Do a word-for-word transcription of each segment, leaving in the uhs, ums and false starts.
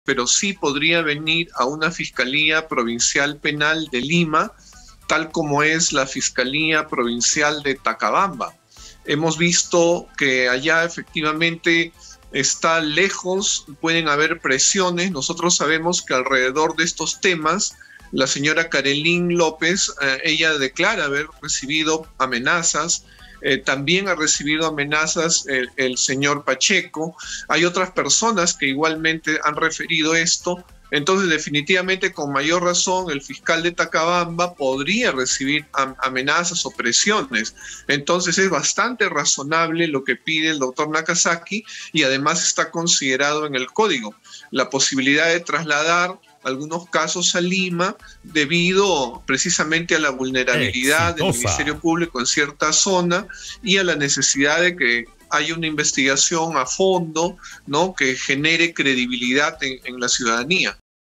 pero sí podría venir a una Fiscalía Provincial Penal de Lima, tal como es la Fiscalía Provincial de Tacabamba. Hemos visto que allá efectivamente está lejos, pueden haber presiones. Nosotros sabemos que alrededor de estos temas, la señora Karelyn López, eh, ella declara haber recibido amenazas. Eh, también ha recibido amenazas el, el señor Pacheco. Hay otras personas que igualmente han referido esto. Entonces, definitivamente, con mayor razón, el fiscal de Tacabamba podría recibir am amenazas o presiones. Entonces, es bastante razonable lo que pide el doctor Nakazaki y además está considerado en el código la posibilidad de trasladar algunos casos a Lima debido precisamente a la vulnerabilidad Exitosa. del Ministerio Público en cierta zona y a la necesidad de que haya una investigación a fondo, ¿no?, que genere credibilidad en, en la ciudadanía.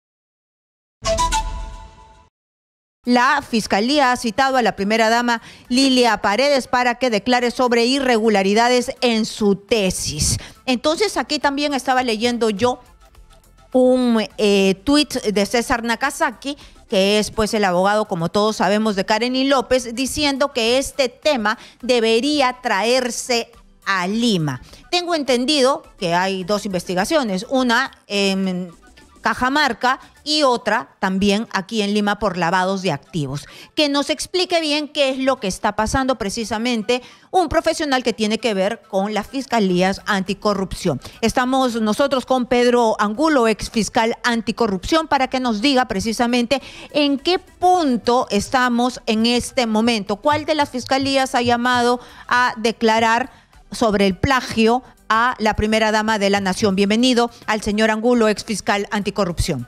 La Fiscalía ha citado a la primera dama Lilia Paredes para que declare sobre irregularidades en su tesis. Entonces, aquí también estaba leyendo yo un eh, tuit de César Nakazaki, que es pues el abogado, como todos sabemos, de Karelyn López, diciendo que este tema debería traerse a Lima. Tengo entendido que hay dos investigaciones, una en Cajamarca y otra también aquí en Lima por lavados de activos. Que nos explique bien qué es lo que está pasando precisamente un profesional que tiene que ver con las fiscalías anticorrupción. Estamos nosotros con Pedro Angulo, ex fiscal anticorrupción, para que nos diga precisamente en qué punto estamos en este momento. ¿Cuál de las fiscalías ha llamado a declarar sobre el plagio a la primera dama de la nación? Bienvenido al señor Angulo, ex fiscal anticorrupción.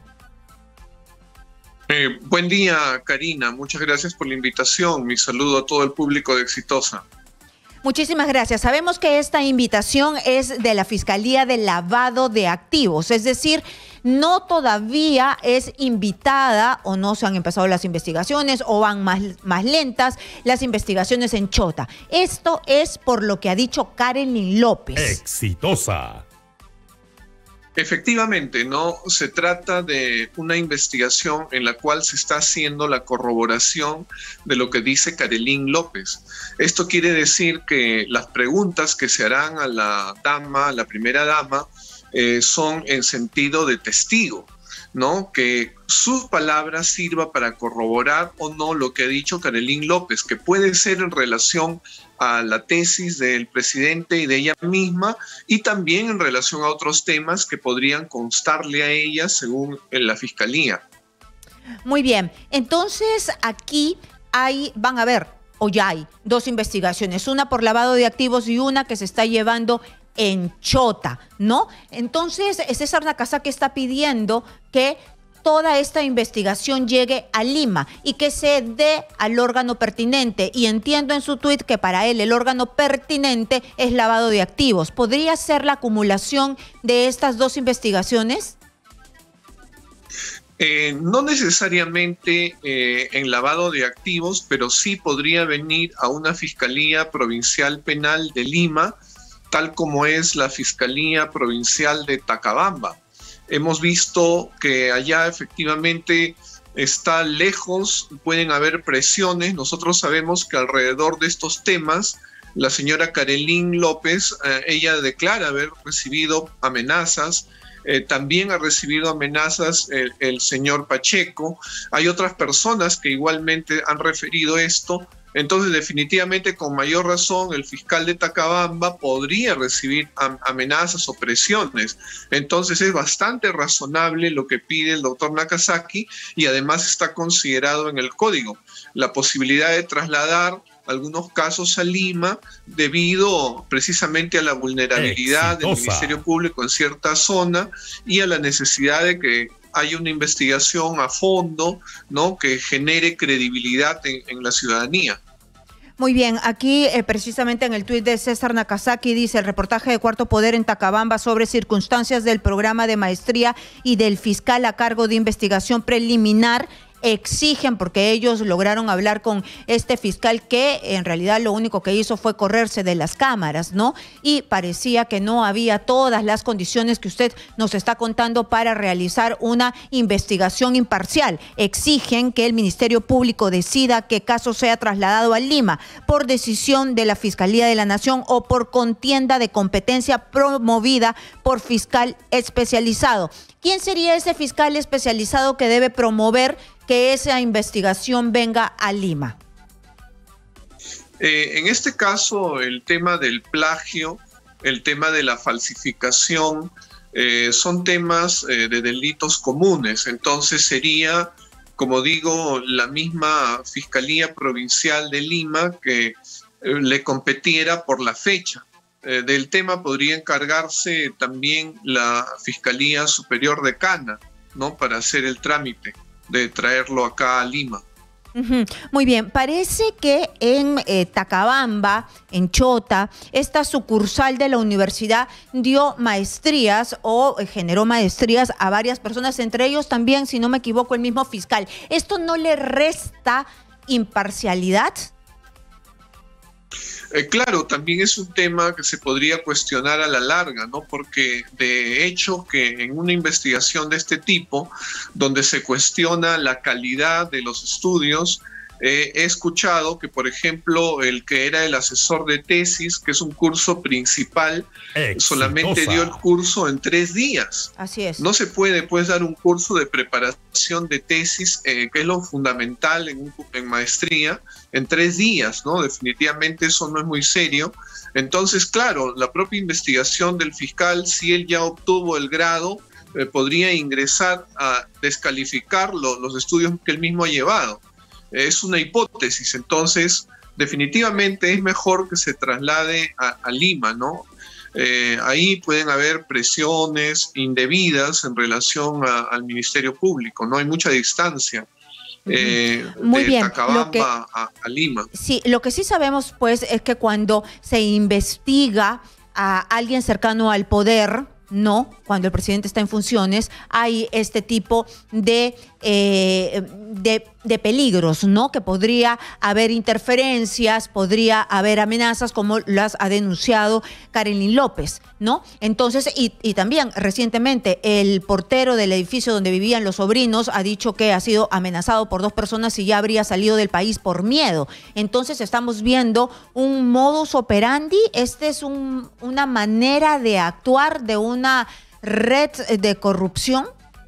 Eh, buen día, Karina. Muchas gracias por la invitación. Mi saludo a todo el público de Exitosa. Muchísimas gracias. Sabemos que esta invitación es de la Fiscalía de Lavado de Activos, es decir, no todavía es invitada o no se han empezado las investigaciones o van más, más lentas las investigaciones en Chota. Esto es por lo que ha dicho Karelyn López. Exitosa. Efectivamente, no se trata de una investigación en la cual se está haciendo la corroboración de lo que dice Karelyn López. Esto quiere decir que las preguntas que se harán a la dama, a la primera dama, eh, son en sentido de testigo, ¿no? Que sus palabras sirva para corroborar o no lo que ha dicho Karelyn López, que puede ser en relación a la tesis del presidente y de ella misma, y también en relación a otros temas que podrían constarle a ella según la Fiscalía. Muy bien, entonces aquí hay, van a ver, o ya hay dos investigaciones, una por lavado de activos y una que se está llevando en Chota, ¿no? Entonces, César Nakazaki está pidiendo que toda esta investigación llegue a Lima y que se dé al órgano pertinente. Y entiendo en su tuit que para él el órgano pertinente es lavado de activos. ¿Podría ser la acumulación de estas dos investigaciones? Eh, no necesariamente eh, en lavado de activos, pero sí podría venir a una Fiscalía Provincial Penal de Lima, tal como es la Fiscalía Provincial de Tacabamba. Hemos visto que allá efectivamente está lejos, pueden haber presiones. Nosotros sabemos que alrededor de estos temas, la señora Karelyn López, eh, ella declara haber recibido amenazas. Eh, también ha recibido amenazas el, el señor Pacheco. Hay otras personas que igualmente han referido esto. Entonces, definitivamente, con mayor razón, el fiscal de Tacabamba podría recibir am amenazas o presiones. Entonces, es bastante razonable lo que pide el doctor Nakazaki y además está considerado en el código la posibilidad de trasladar algunos casos a Lima debido precisamente a la vulnerabilidad Exitosa. del Ministerio Público en cierta zona y a la necesidad de que haya una investigación a fondo, ¿no?, que genere credibilidad en, en la ciudadanía. Muy bien, aquí eh, precisamente en el tuit de César Nakazaki dice: el reportaje de Cuarto Poder en Tacabamba sobre circunstancias del programa de maestría y del fiscal a cargo de investigación preliminar exigen, porque ellos lograron hablar con este fiscal que en realidad lo único que hizo fue correrse de las cámaras, ¿no? Y parecía que no había todas las condiciones que usted nos está contando para realizar una investigación imparcial. Exigen que el Ministerio Público decida qué caso sea trasladado a Lima por decisión de la Fiscalía de la Nación o por contienda de competencia promovida por fiscal especializado. ¿Quién sería ese fiscal especializado que debe promover que esa investigación venga a Lima? Eh, en este caso, el tema del plagio, el tema de la falsificación, eh, son temas eh, de delitos comunes. Entonces sería, como digo, la misma Fiscalía Provincial de Lima que eh, le competiera por la fecha. Eh, del tema podría encargarse también la Fiscalía Superior de Cana, ¿no? Para hacer el trámite de traerlo acá a Lima. Uh-huh. Muy bien, parece que en eh, Tacabamba, en Chota, esta sucursal de la universidad dio maestrías o eh, generó maestrías a varias personas, entre ellos también, si no me equivoco, el mismo fiscal. ¿Esto no le resta imparcialidad? Eh, claro, también es un tema que se podría cuestionar a la larga, ¿no? Porque de hecho que en una investigación de este tipo, donde se cuestiona la calidad de los estudios, eh, he escuchado que, por ejemplo, el que era el asesor de tesis, que es un curso principal, Exitosa. solamente dio el curso en tres días. Así es. No se puede, pues, dar un curso de preparación de tesis, eh, que es lo fundamental en, un, en maestría, en tres días, ¿no? Definitivamente eso no es muy serio. Entonces, claro, la propia investigación del fiscal, si él ya obtuvo el grado, eh, podría ingresar a descalificar lo, los estudios que él mismo ha llevado. Es una hipótesis, entonces definitivamente es mejor que se traslade a, a Lima, ¿no? Eh, ahí pueden haber presiones indebidas en relación a, al Ministerio Público, no hay mucha distancia. Eh, Muy de bien. Tacabamba Lo que, a, a Lima. Sí, lo que sí sabemos pues es que cuando se investiga a alguien cercano al poder, no, cuando el presidente está en funciones, hay este tipo de, eh, de, de peligros, ¿no? Que podría haber interferencias, podría haber amenazas, como las ha denunciado Karelyn López, ¿no? Entonces, y, y también recientemente el portero del edificio donde vivían los sobrinos ha dicho que ha sido amenazado por dos personas y ya habría salido del país por miedo. Entonces estamos viendo un modus operandi, este es un, una manera de actuar de una red de corrupción.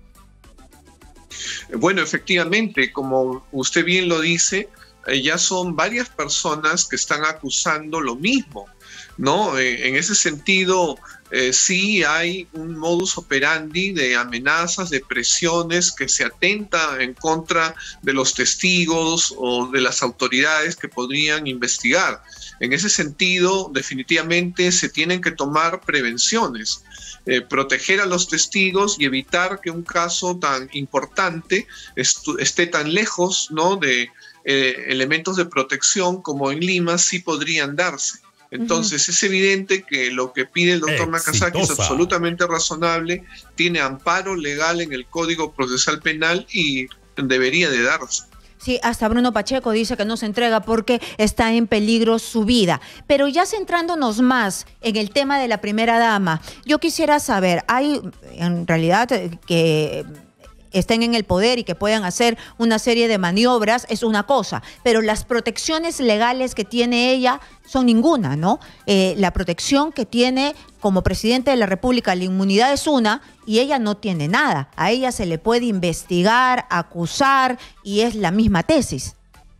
Bueno, efectivamente, como usted bien lo dice, eh, ya son varias personas que están acusando lo mismo, ¿no? Eh, en ese sentido, eh, sí hay un modus operandi de amenazas, de presiones que se atenta en contra de los testigos o de las autoridades que podrían investigar. En ese sentido, definitivamente se tienen que tomar prevenciones. Eh, proteger a los testigos y evitar que un caso tan importante esté tan lejos, ¿no? de eh, elementos de protección como en Lima sí podrían darse. Entonces, uh-huh. es evidente que lo que pide el doctor Nakazaki es absolutamente razonable, tiene amparo legal en el Código Procesal Penal y debería de darse. Sí, hasta Bruno Pacheco dice que no se entrega porque está en peligro su vida. Pero ya centrándonos más en el tema de la primera dama, yo quisiera saber, hay en realidad que estén en el poder y que puedan hacer una serie de maniobras, es una cosa, pero las protecciones legales que tiene ella son ninguna, ¿no? Eh, la protección que tiene como presidente de la República, la inmunidad es una, y ella no tiene nada. A ella se le puede investigar, acusar, y es la misma tesis.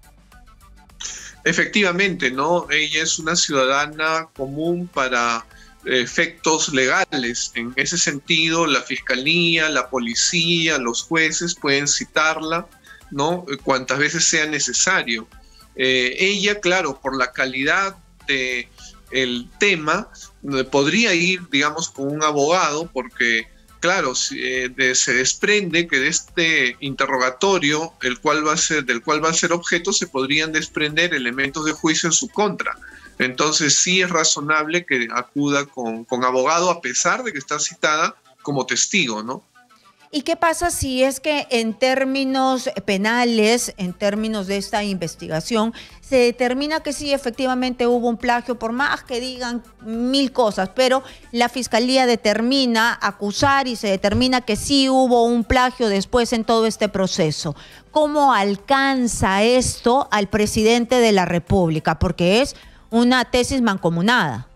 Efectivamente, ¿no? Ella es una ciudadana común para efectos legales. En ese sentido, la fiscalía, la policía, los jueces pueden citarla, ¿no? Cuantas veces sea necesario. Eh, ella, claro, por la calidad del tema, podría ir, digamos, con un abogado, porque, claro, si, eh, de, se desprende que de este interrogatorio, el cual va a ser, del cual va a ser objeto, se podrían desprender elementos de juicio en su contra. Entonces sí es razonable que acuda con, con abogado, a pesar de que está citada como testigo, ¿no? ¿Y qué pasa si es que en términos penales, en términos de esta investigación, se determina que sí, efectivamente hubo un plagio, por más que digan mil cosas, pero la Fiscalía determina acusar y se determina que sí hubo un plagio después en todo este proceso? ¿Cómo alcanza esto al presidente de la República? Porque es una tesis mancomunada.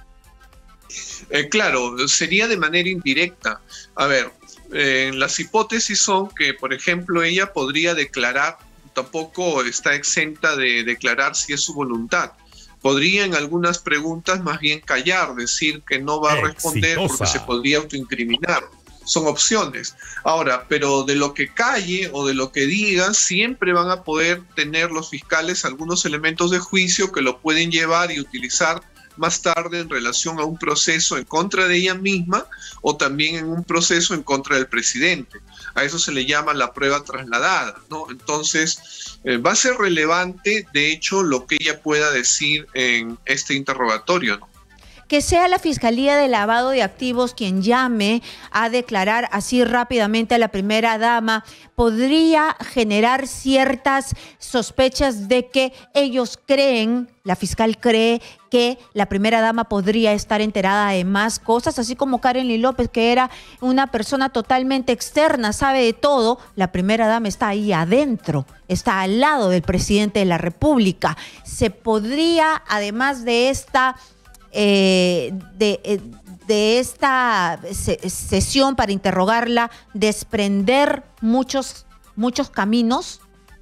Eh, claro, sería de manera indirecta. A ver, eh, las hipótesis son que, por ejemplo, ella podría declarar, tampoco está exenta de declarar si es su voluntad. Podría en algunas preguntas más bien callar, decir que no va a responder Exitosa. Porque se podría autoincriminar. Son opciones. Ahora, pero de lo que calle o de lo que diga, siempre van a poder tener los fiscales algunos elementos de juicio que lo pueden llevar y utilizar más tarde en relación a un proceso en contra de ella misma o también en un proceso en contra del presidente. A eso se le llama la prueba trasladada, ¿no? Entonces, eh, va a ser relevante, de hecho, lo que ella pueda decir en este interrogatorio, ¿no? Que sea la Fiscalía de Lavado de Activos quien llame a declarar así rápidamente a la primera dama, podría generar ciertas sospechas de que ellos creen, la fiscal cree que la primera dama podría estar enterada de más cosas, así como Karen Lee López, que era una persona totalmente externa, sabe de todo. La primera dama está ahí adentro, está al lado del presidente de la República. Se podría, además de esta... Eh, de, de esta sesión para interrogarla, desprender muchos, muchos caminos?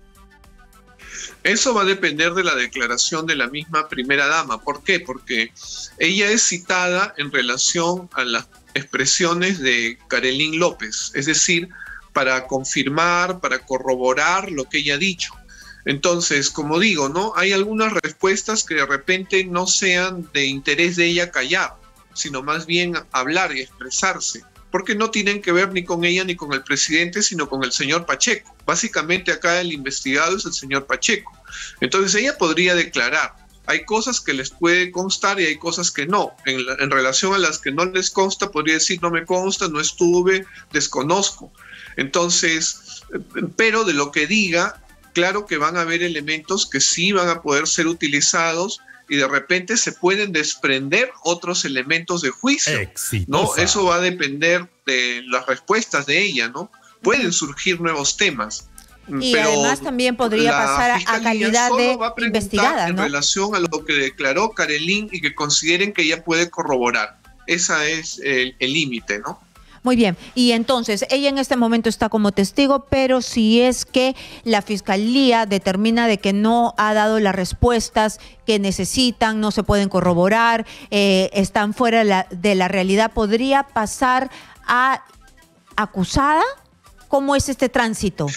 Eso va a depender de la declaración de la misma primera dama. ¿Por qué? Porque ella es citada en relación a las expresiones de Karen Lee López, es decir, para confirmar, para corroborar lo que ella ha dicho. Entonces, como digo, ¿no? Hay algunas respuestas que de repente no sean de interés de ella callar, sino más bien hablar y expresarse, porque no tienen que ver ni con ella ni con el presidente, sino con el señor Pacheco. Básicamente acá el investigado es el señor Pacheco. Entonces ella podría declarar. Hay cosas que les puede constar y hay cosas que no. En, la, en relación a las que no les consta, podría decir no me consta, no estuve, desconozco. Entonces, pero de lo que diga, claro que van a haber elementos que sí van a poder ser utilizados y de repente se pueden desprender otros elementos de juicio, ¿no? Eso va a depender de las respuestas de ella, ¿no? Pueden surgir nuevos temas. Y pero además también podría pasar a calidad de investigada, en ¿no? relación a lo que declaró Karen Lee y que consideren que ella puede corroborar. Ese es el límite, ¿no? Muy bien, y entonces ella en este momento está como testigo, pero si es que la Fiscalía determina de que no ha dado las respuestas que necesitan, no se pueden corroborar, eh, están fuera de la, de la realidad, ¿podría pasar a acusada? ¿Cómo es este tránsito?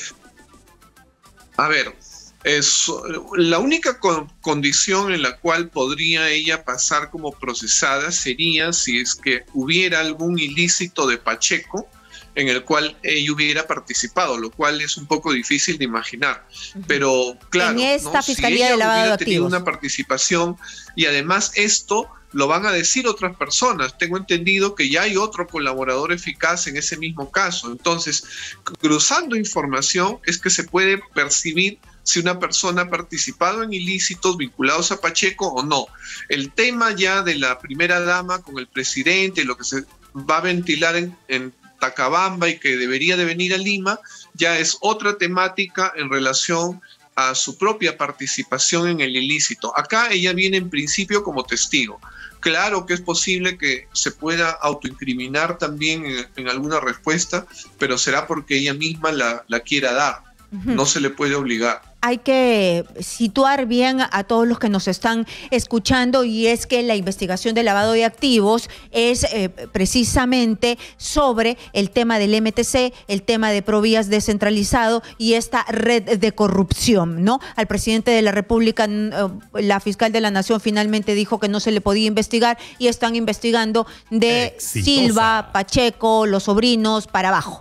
A ver, es, la única con, condición en la cual podría ella pasar como procesada sería si es que hubiera algún ilícito de Pacheco en el cual ella hubiera participado, lo cual es un poco difícil de imaginar. Uh-huh. Pero claro, en esta ¿no? Fiscalía si de Lavado de Activos tenido una participación y además esto lo van a decir otras personas. Tengo entendido que ya hay otro colaborador eficaz en ese mismo caso. Entonces, cruzando información es que se puede percibir si una persona ha participado en ilícitos vinculados a Pacheco o no. El tema ya de la primera dama con el presidente, lo que se va a ventilar en, en Tacabamba y que debería de venir a Lima, ya es otra temática en relación a su propia participación en el ilícito. Acá ella viene en principio como testigo. Claro que es posible que se pueda autoincriminar también en, en alguna respuesta, pero será porque ella misma la, la quiera dar. Uh-huh. No se le puede obligar. Hay que situar bien a todos los que nos están escuchando, y es que la investigación de lavado de activos es eh, precisamente sobre el tema del M T C, el tema de Provías descentralizado y esta red de corrupción, ¿no? Al presidente de la República, la fiscal de la Nación finalmente dijo que no se le podía investigar y están investigando de Exitosa. Silva, Pacheco, los sobrinos para abajo.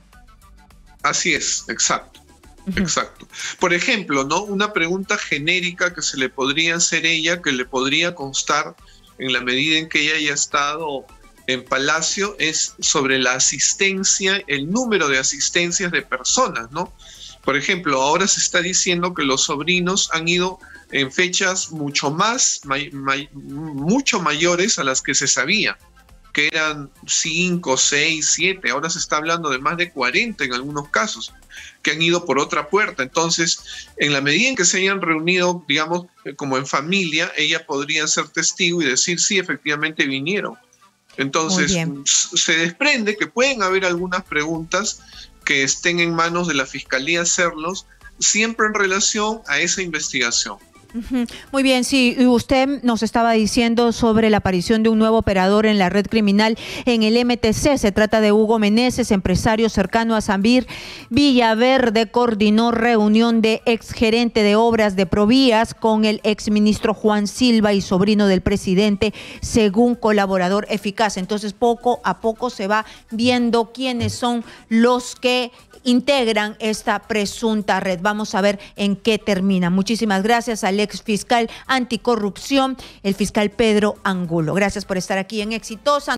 Así es, exacto. Exacto. Por ejemplo, ¿no? Una pregunta genérica que se le podría hacer a ella, que le podría constar en la medida en que ella haya estado en Palacio es sobre la asistencia, el número de asistencias de personas, ¿no? Por ejemplo, ahora se está diciendo que los sobrinos han ido en fechas mucho más, may, may, mucho mayores a las que se sabía, que eran cinco, seis, siete, ahora se está hablando de más de cuarenta en algunos casos, que han ido por otra puerta. Entonces, en la medida en que se hayan reunido, digamos, como en familia, ella podría ser testigo y decir, sí, efectivamente vinieron. Entonces, se desprende que pueden haber algunas preguntas que estén en manos de la Fiscalía hacerlos, siempre en relación a esa investigación. Muy bien, sí, usted nos estaba diciendo sobre la aparición de un nuevo operador en la red criminal en el M T C. Se trata de Hugo Meneses, empresario cercano a Zambir. Villaverde coordinó reunión de exgerente de obras de Provías con el exministro Juan Silva y sobrino del presidente, según colaborador eficaz. Entonces, poco a poco se va viendo quiénes son los que integran esta presunta red. Vamos a ver en qué termina. Muchísimas gracias al ex fiscal anticorrupción, el fiscal Pedro Angulo. Gracias por estar aquí en Exitosa.